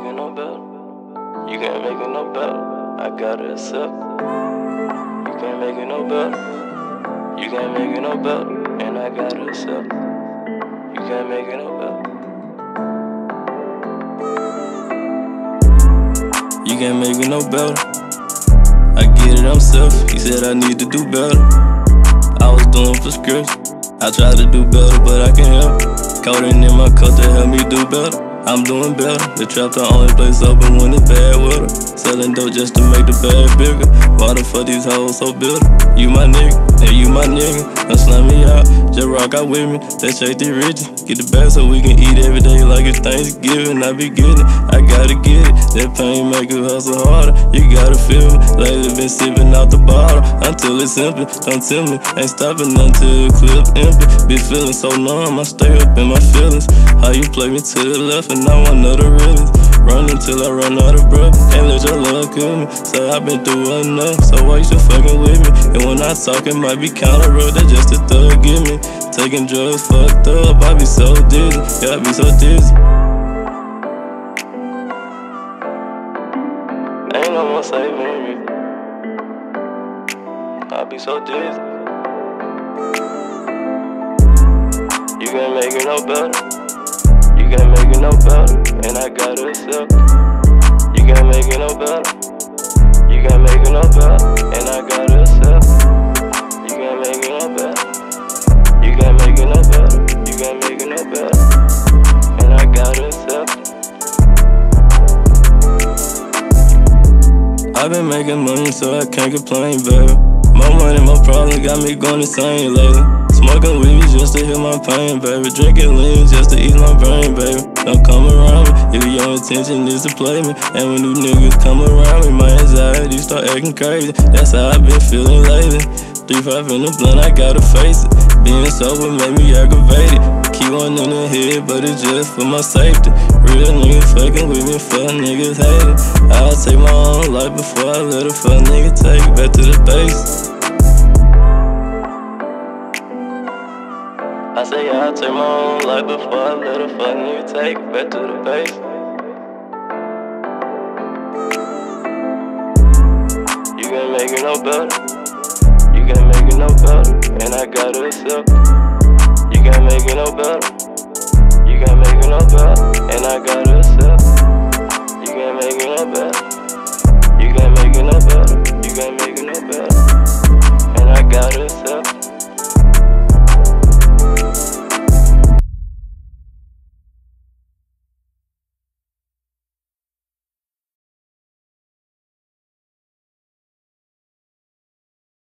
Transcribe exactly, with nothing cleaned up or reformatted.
it no better. You can't make it no better. I gotta accept. You can't make it no better. You can't make it no better. And I gotta accept. You can't make it no better. You can't make it no better. I get it, I'm self. He said I need to do better. I was doing prescription. I tried to do better, but I can't help it. Codeine in my cup to help me do better. I'm doing better. The trap the only place open when it's bad weather. Selling dope just to make the bag bigger. Why the fuck these hoes so bitter? You my nigga, and you my nigga. Don't slam me out, just rock out with me. Let's shake the riches. Get the bag so we can eat every day like it's Thanksgiving. I be getting it, I gotta get it. That pain make you hustle harder. You gotta feel me. Lately been sipping out the bottle until it's empty. Don't tell me, ain't stopping until the clip empty. Be feeling so numb, I stay up in my feelings. How you play me to the left and now I'm not the realest. Run until I run out of breath. Can't let your love kill me. So I've been through enough, so why you still fucking with me? And when I talk, it might be kinda rough, that's just a thug give me. Taking drugs fucked up, I be so dizzy. Yeah, I be so dizzy. Ain't no more saving me. I be so dizzy. You can't make it no better. You can't make it no better, and I gotta accept. You can't make it no better. You can't make it no better, and I gotta accept. You can't make it no better. You can't make it no better. You can't make it no better, and I gotta accept. I've been making money, so I can't complain, baby. More money, more problems, got me going insane lately. Smoking weed just to heal my pain, baby. Drinking lean just to ease my brain, baby. Don't come around me if your intention is to play me. And when new niggas come around me, my anxiety start acting crazy. That's how I've been feeling lately. Three five in the blunt, I gotta face it. Being sober made me aggravated. Keep one in the head, but it's just for my safety. Real niggas fucking with me, fuck niggas hate it. I'll take my own life before I let a fuck nigga take it back to the base. I say I'll take my own life before I let a fuck nigga take it back to the base. You can't make it no better. You can't make it no better, and I gotta accept. You can't make it no better. You can't make it no better, and I gotta accept. You can't make it no better. You can't make it no better. You can't make